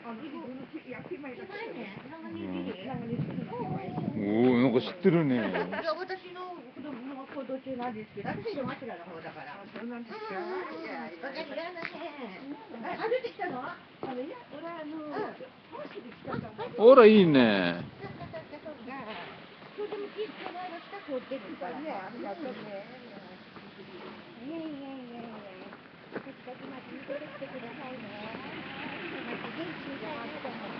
おお、なんか知ってるね。 私の子供の行動中なんですけど、私、山城の方だから。そうなんですか。わかりやなね。歩いてきたの？いや、 ほら、いいね。 それでも気付かないの下通ってるからね。ありがとうね。いやいやいやいや。私たちまで見てきてくださいね。元気にされると思って。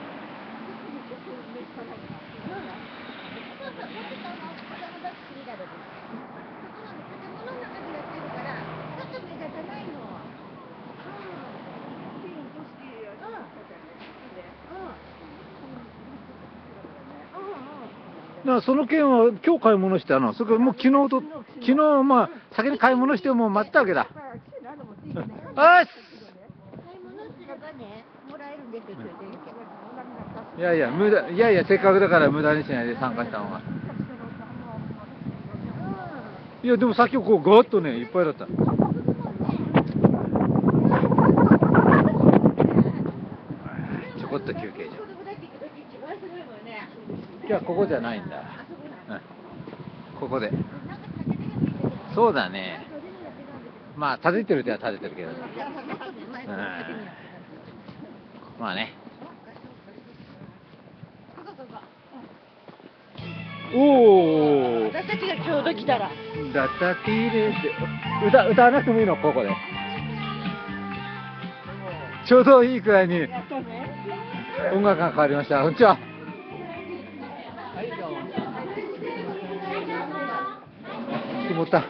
そうそう、もっと子供だっていいだろうです。そこの建物の中にやってるから、ちょっと目立たないの。 その件は今日買い物したの。それからもう昨日まあ先に買い物してもう待ったわけだ。よし。 買い物すればね、もらえるんですよ、 いやいや無駄、いやいやせっかくだから無駄にしないで参加した方が。いやでもさっきこうガーッとねいっぱいだった。ちょこっと休憩所。いやここじゃないんだ。うん、ここで。そうだね。まあ立ててる手は立ててるけど。まあね。おお。 私たちがちょうど来たら。 だったきれいって歌わなくてもいいのここで。ちょうどいいくらいに音楽が変わりました。こんにちは。曇った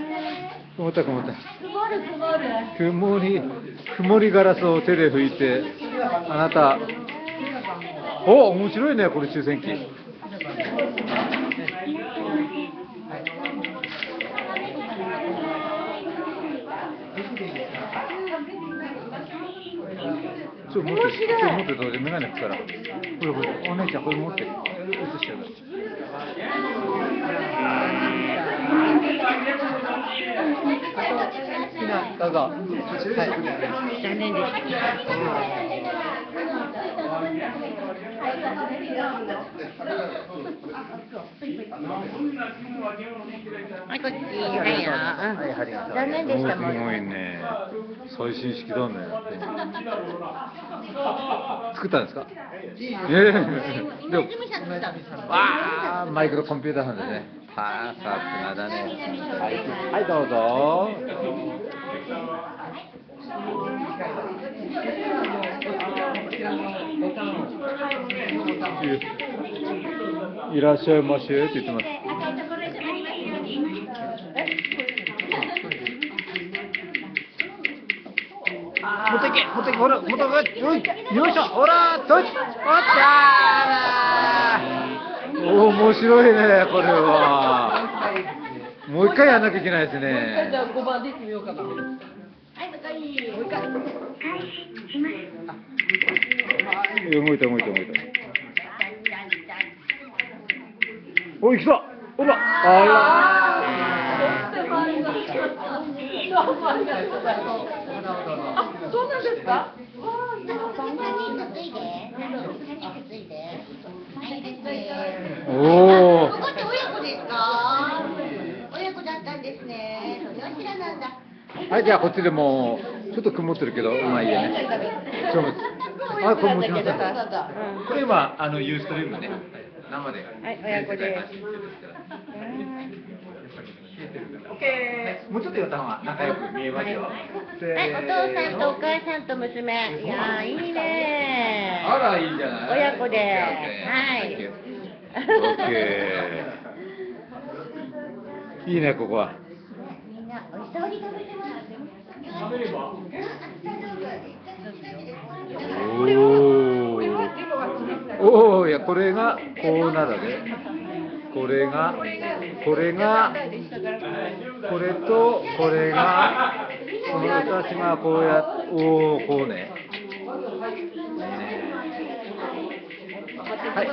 曇りガラスを手で拭いてあなたお面白いねこれ抽選機。ちょっと持ってどうで眼鏡くからこれお姉ちゃんこれ持って映しちゃうからどうぞ。はい。 残念でした。はい、こっち。はいよ。残念でした。 すごいね。最新式だね。作ったんですか？でも、わあ、マイクロコンピューターなんですね。はあ、さすがだね。はい、どうぞ。いらっしゃいませって言ってます。持ってけ、ほら、よいしょ、ほら、とっちゃー。面白いね、これは。もう一回やんなきゃいけないですね。じゃあ5番で行ってみようかな。はい、もう一回。動いた。おい、来た。ほら、 そうなんですか？ おお。 ここって親子ですか？親子だったんですね。それは知らなんだ。 はい、じゃあこっちでもちょっと曇ってるけど、まあいいやね。あ、これ持ちます。これ今ユーストリームね、生で。 はい、親子です。 オッケー。もうちょっとやった方が仲良く見えますよ。 はい、お父さんとお母さんと娘。いやー、いいね。 あら、いいじゃない。 親子で。はい。 オッケー。いいね、ここは。 みんなおいしそうに食べてます。食べれば。 おお、いや、これがこうなるで。これとこれがこの私がこうやってこうね。はい、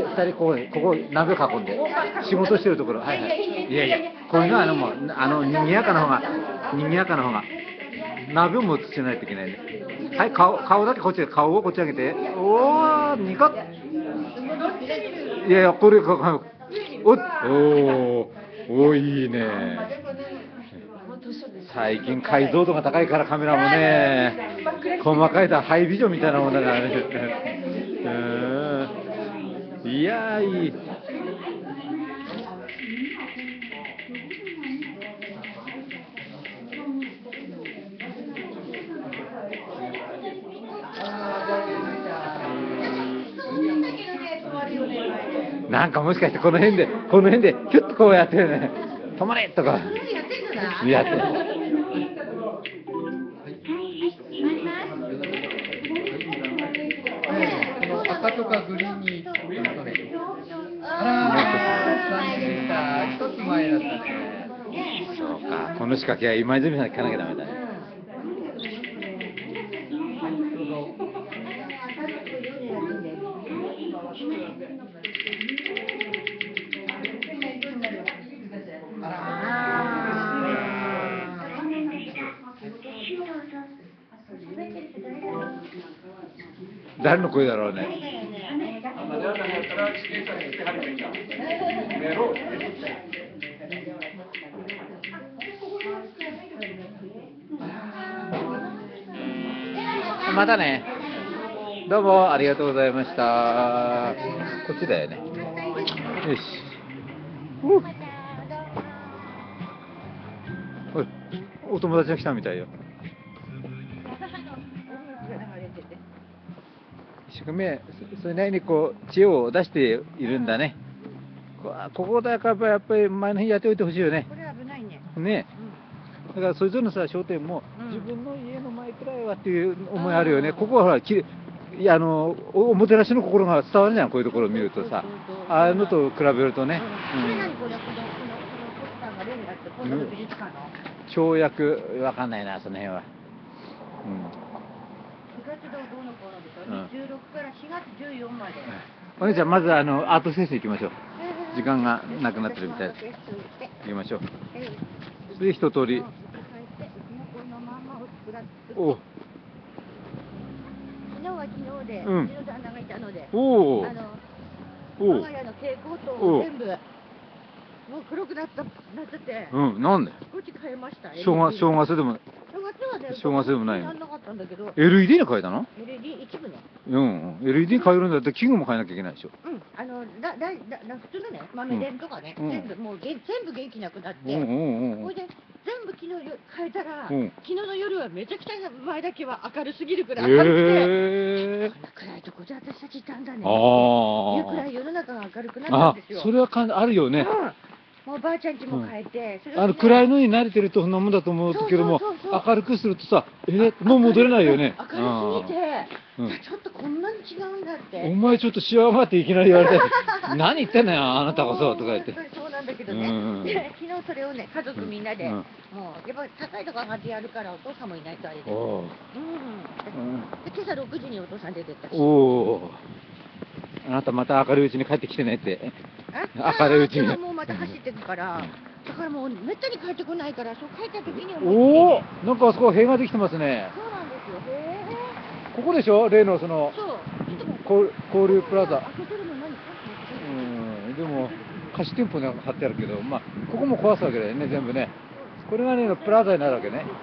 二人ここ鍋囲んで仕事してるところ。はい。いやこれが賑やかな方が鍋も映してないといけないね。 はい、顔だけこっち、顔をこっち上げて。おー、ニコッ。いやいや、これ、お、いいね。最近解像度が高いからカメラもね、細かいハイビジョンみたいなものだからね。いやー、いい。なんかもしかしてこの辺でキュッとこうやってね、止まれとかやってる。 赤とかグリーンにあらー、残念でした。一つ前だったね。 そうか、この仕掛けは今泉さんに聞かなきゃダメだね。誰の声だろうね。またね。どうもありがとうございました。こっちだよね。よし。お友達が来たみたいよ。一生懸命それなりにこう知恵を出しているんだね。ここだからやっぱり前の日やっておいてほしいよね。 これ危ないね。 ね。だからそれぞれのさ商店も自分の家の前くらいはっていう思いあるよね。ここはほらおもてなしの心が伝わるじゃん、こういうところを見るとさ、ああいうのと比べるとね。 これ何これ、このポスターが例になってこの美術館の跳躍わかんないな、その辺は。 4月どうのこうのでしょ。26から4月14まで。 お姉ちゃん、まずアートセッション行きましょう。時間がなくなってるみたいです。行きましょう。それで一通り。お。 昨日は昨日で、 うん、 うちの旦那がいたので、 おお。 我が家の蛍光灯を全部もう黒くなってて、 なんで？ こっち変えました。 正月でも。正月でもないの。LED に変えたの？ LED 一部ね。 LED 変えるんだって器具も変えなきゃいけないでしょ。 普通のね、豆電とかね、全部元気なくなって、これで全部昨日変えたら、昨日の夜はめちゃくちゃ前だけは明るすぎるくらい明るくて、こんな暗いとこで私たちいたんだね。いうくらい世の中が明るくなったんですよ。 それはあるよね。 もうばあちゃん家も変えて、 暗いのに慣れてるとそんなもんだと思うけども、明るくするとさ、もう戻れないよね。 明るすぎて、ちょっとこんなに違うんだって。 お前ちょっとしわがっていきなり言われて、何言ってんのよ、あなたこそとか言って。 そうなんだけどね。昨日それをね、家族みんなで、もうやっぱり高いとこ上がってやるから、お父さんもいないとあれで。で、今朝6時にお父さん出てったし。あなたまた明るいうちに帰ってきてねって。明るいうちに。 もうまた走ってくから、だからもうめったに帰ってこないから、そう帰った時におお、なんかあそこ塀ができてますね。 そうなんですよ。へえ。 ここでしょ、例のその交流プラザ。でも貸し店舗なんか貼ってあるけど、まあここも壊すわけだよね、全部ね。これがねプラザになるわけね。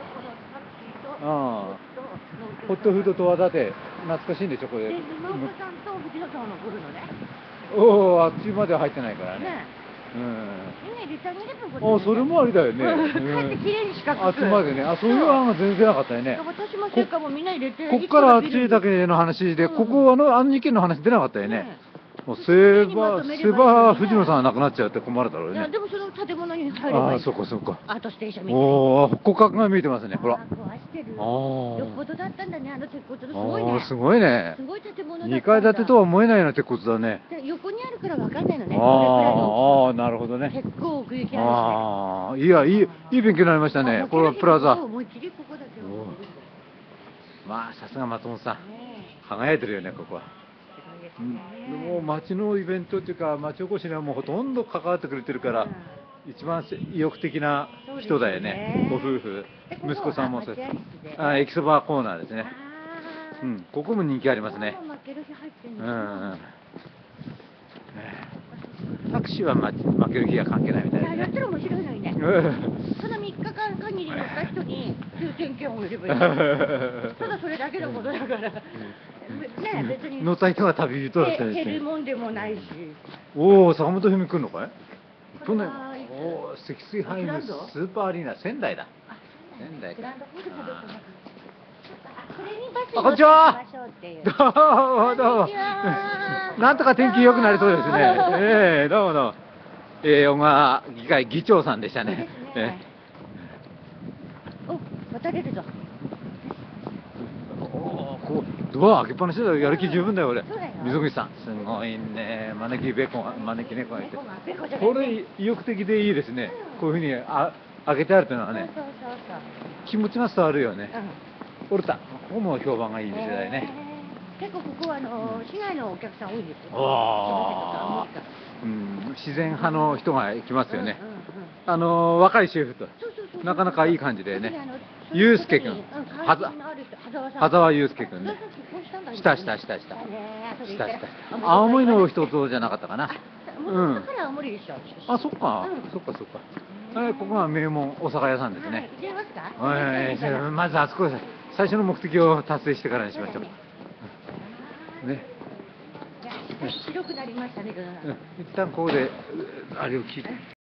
ホットフードとはだって懐かしいんでしょ、これ。 で、農家さんと藤野さんの来るのね。 おお、あっちまでは入ってないからね。 みんな入れてあげればこれ。それもありだよね。 帰ってきれいに四角く。 あっちまでね。そういう案が全然なかったよね。 私もせっかもみんな入れて。 こっからあっちだけの話で、ここ2軒の話出なかったよね。そういえば藤野さんが亡くなっちゃうって困るだろうね。 でもその建物に入ればいい。 そうかそうか。 アートステーションみたいな。 おお、骨格が見えてますね。ほら。 壊してる。よっぽどだったんだね、あの鉄骨のすごいね。 すごいね。 すごい建物だった。 2階建てとは思えないような鉄骨だね。 横にあるからわかんないのね。 なるほどね。 結構奥行きあるし。 いい勉強になりましたね。これはプラザ。 思いっきりここだけど。 まあさすが松本さん。輝いてるよね、ここは。もう町のイベントっていうか町おこしにはもうほとんど関わってくれてるから、一番意欲的な人だよね、ご夫婦。息子さんもそうです。駅そばコーナーですね。 うん、ここも人気ありますね。 負ける日入ってんうの。 ん。タクシーは負ける気が関係ないみたいですね。 やったら面白いのにね。 うんその3日間限り乗った人に抽選券を売ればいい。ただそれだけのことだから。ね、別に。 乗った人が旅人だったりして。 減るもんでもないし。 おお、坂本冬美来るのかい？去年、 これはいつおお、積水ハイムスーパーアリーナ仙台だ。仙台か。 グランドホールかどうかな。それにバスあ、こんにちは。 乗ってみましょうっていう。 どうもどうもこんにちは。 なんとか天気良くなりそうですね。どうもどうも。小川議会議長さんでしたね。 そうですねお、渡れるぞ。 こうドア開けっぱなしだよ。やる気十分だよ俺そうだよ。 溝口さん、すごいね。招き猫が招き猫がいて。 猫が猫じゃないこれ意欲的でいいですね。こういうふうに開けてあるというのはね、 そうそうそう気持ちが伝わるよね。 そう。 オルタ、ここも評判がいい店だよね。 結構ここは市外のお客さん多いですよ。 ああ、うん、自然派の人が来ますよね。 うんうんうん若いシェフとそうそうそうなかなかいい感じでね。 特にゆうすけくん、 関心のある人羽沢祐介くんね。したした青森の人とじゃなかったかな。うん。 だから青森でしょ。 あ、そっか、 うんそっかそっか。ここが名門お酒屋さんですね。 行ってみますか？ まずあそこで最初の目的を達成してからにしましょう。ね。 いや、広くなりましたね。 一旦ここであれを聞いて。